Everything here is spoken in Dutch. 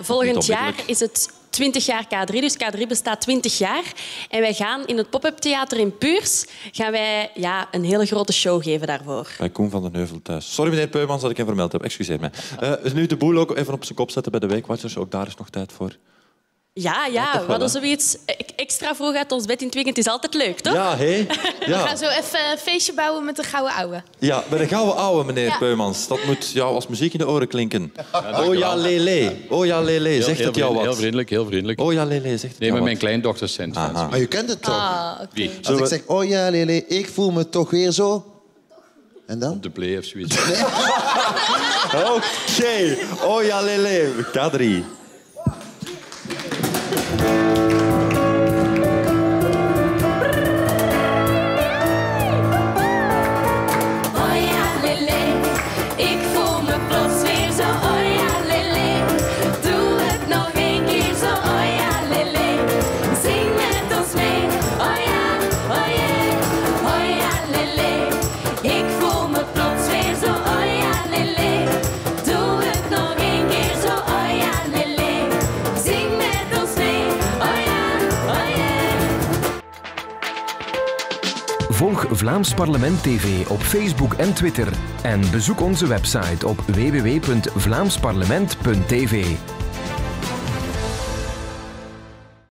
volgend jaar is het 20 jaar K3, dus K3 bestaat 20 jaar. En wij gaan in het pop-up theater in Puurs een hele grote show geven daarvoor. Bij Koen van den Heuvel thuis. Sorry, meneer Peumans, dat ik hem vermeld heb. Excuseer mij. Dus nu de boel ook even op zijn kop zetten bij de Weekwatchers. Ook daar is nog tijd voor. Ja, we hadden zoiets extra vroeg uit ons bed in het weekend. Het is altijd leuk, toch? Ja, hé. Ja. We gaan zo even een feestje bouwen met de gouden ouwe. Ja, bij de gouden ouwe, meneer Peumans. Dat moet jou als muziek in de oren klinken. Oh ja, lele. Oh ja, lele. Zegt het jou wat? Heel vriendelijk, heel vriendelijk. Oh ja, lele. Zegt het Nee, jou maar wat? mijn kleindochters zijn fans. Maar je kent het toch? Okay. Wie? Als ik zeg, oh ja, lele, ik voel me toch weer zo. En dan? Op de play of zoiets. Oké. Oh ja, lele. K3. Volg Vlaams Parlement TV op Facebook en Twitter. En bezoek onze website op www.vlaamsparlement.tv.